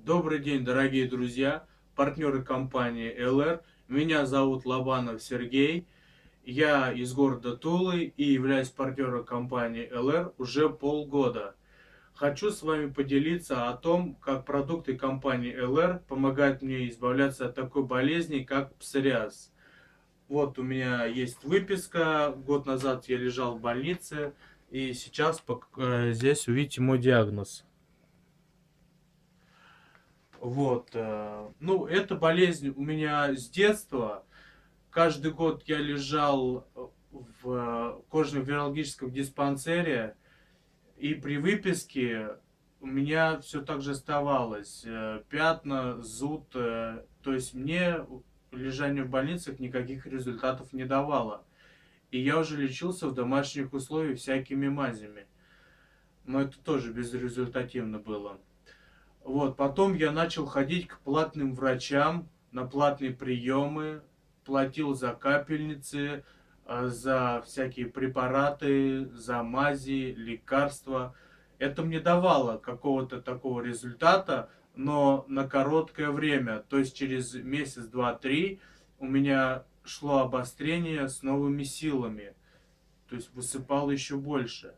Добрый день, дорогие друзья, партнеры компании ЛР. Меня зовут Лобанов Сергей. Я из города Тулы и являюсь партнером компании ЛР уже полгода. Хочу с вами поделиться о том, как продукты компании ЛР помогают мне избавляться от такой болезни, как псориаз. Вот у меня есть выписка. Год назад я лежал в больнице, и сейчас здесь увидите мой диагноз. Вот, ну, эта болезнь у меня с детства. Каждый год я лежал в кожно-венерологическом диспансере, и при выписке у меня все так же оставалось. Пятна, зуд. То есть мне лежание в больницах никаких результатов не давало. И я уже лечился в домашних условиях всякими мазями. Но это тоже безрезультативно было. Вот, потом я начал ходить к платным врачам на платные приемы, платил за капельницы, за всякие препараты, за мази, лекарства. Это мне давало какого-то такого результата, но на короткое время. То есть через месяц, два, три у меня шло обострение с новыми силами. То есть высыпало еще больше.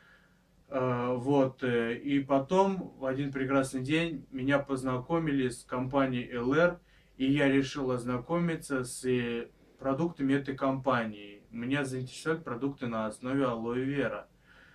Вот, и потом в один прекрасный день меня познакомили с компанией ЛР, и я решил ознакомиться с продуктами этой компании. Меня заинтересовали продукты на основе алоэ вера.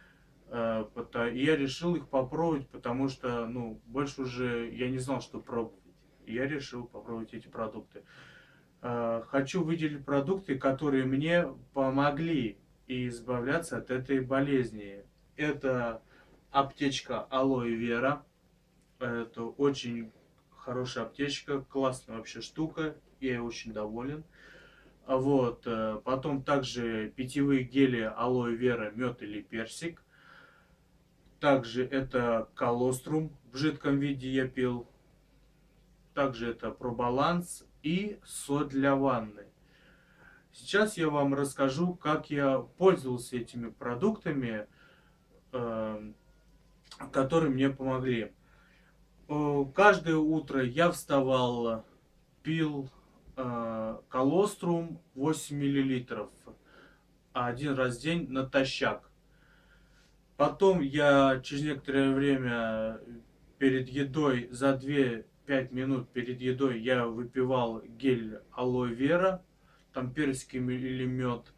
И я решил их попробовать, потому что, ну, больше уже я не знал, что пробовать. И я решил попробовать эти продукты. Хочу выделить продукты, которые мне помогли избавляться от этой болезни. Это аптечка алоэ вера. Это очень хорошая аптечка, классная вообще штука. Я ей очень доволен. Вот. Потом также питьевые гели алоэ вера, мед или персик. Также это колострум в жидком виде я пил. Также это пробаланс и соль для ванны. Сейчас я вам расскажу, как я пользовался этими продуктами, э, которые мне помогли. Каждое утро я вставал, пил колострум 8 миллилитров один раз в день натощак. Потом я через некоторое время перед едой, за 2-5 минут перед едой я выпивал гель алоэ вера, там персик или мед.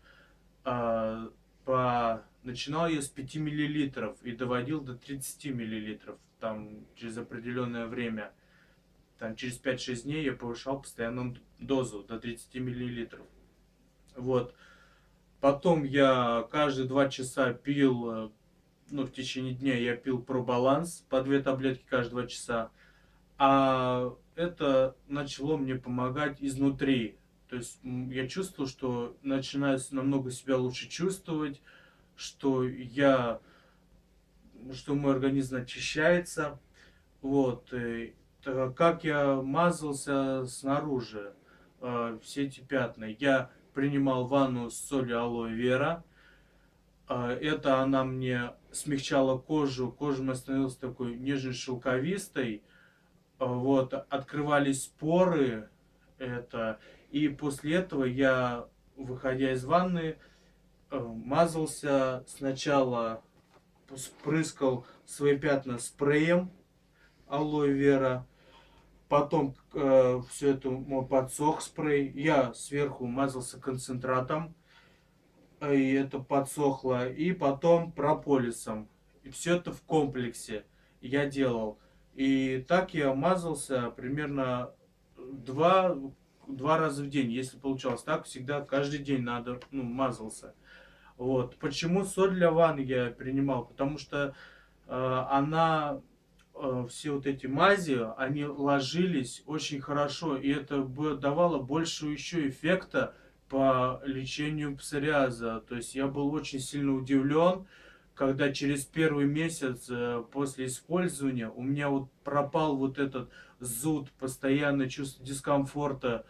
Начинал я с 5 миллилитров и доводил до 30 миллилитров. Там через определенное время, там через 5-6 дней я повышал постоянно дозу до 30 миллилитров. Вот. Потом я каждые 2 часа пил, ну, в течение дня я пил пробаланс по 2 таблетки каждые 2 часа. А это начало мне помогать изнутри. То есть я чувствовал, что начинаю намного себя лучше чувствовать, что что мой организм очищается. Вот. Как я мазался снаружи, все эти пятна. Я принимал ванну с солью алоэ вера. Это она мне смягчала кожу. Кожа моя становилась такой нежно-шелковистой. Вот. Открывались поры. И после этого я, выходя из ванны, мазался сначала, спрыскал свои пятна спреем алоэ вера, потом все это мой подсох спрей, я сверху мазался концентратом, и это подсохло, и потом прополисом. И все это в комплексе я делал. И так я мазался примерно два, два раза в день, если получалось так, всегда каждый день надо, ну, мазался. Вот. Почему соль для ванны я принимал? Потому что все вот эти мази, они ложились очень хорошо, и это давало больше еще эффекта по лечению псориаза. То есть я был очень сильно удивлен, когда через первый месяц после использования у меня вот пропал вот этот зуд, постоянное чувство дискомфорта.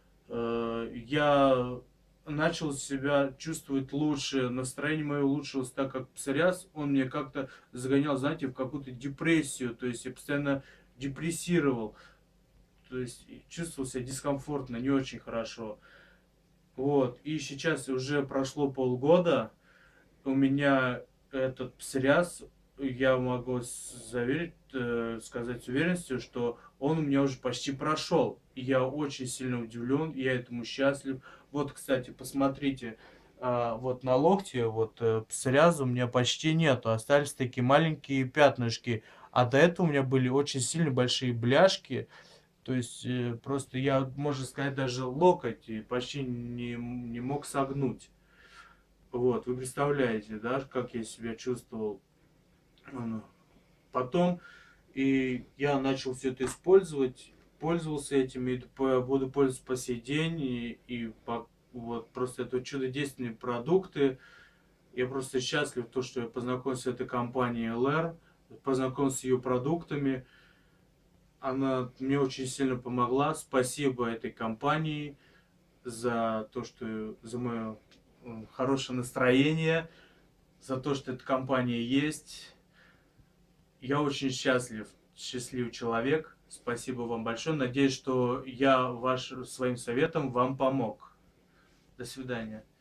Я начал себя чувствовать лучше, настроение мое улучшилось, так как псориаз, он мне как-то загонял, знаете, в какую-то депрессию, то есть я постоянно депрессировал, то есть чувствовал себя дискомфортно, не очень хорошо. Вот, и сейчас уже прошло полгода, у меня этот псориаз, я могу заверить, сказать с уверенностью, что он у меня уже почти прошел. И я очень сильно удивлен, я этому счастлив. Вот, кстати, посмотрите, вот на локте, вот псориаза у меня почти нету, остались такие маленькие пятнышки. А до этого у меня были очень сильно большие бляшки, то есть просто я, можно сказать, даже локоть почти не мог согнуть. Вот, вы представляете, да, как я себя чувствовал. Ну, потом и я начал все это использовать, пользовался этим, и буду пользоваться по сей день. Вот просто это чудодейственные продукты. Я просто счастлив, то, что я познакомился с этой компанией LR, познакомился с ее продуктами. Она мне очень сильно помогла. Спасибо этой компании за то, что за мое хорошее настроение, за то, что эта компания есть. Я очень счастливый человек. Спасибо вам большое. Надеюсь, что я своим советом вам помог. До свидания.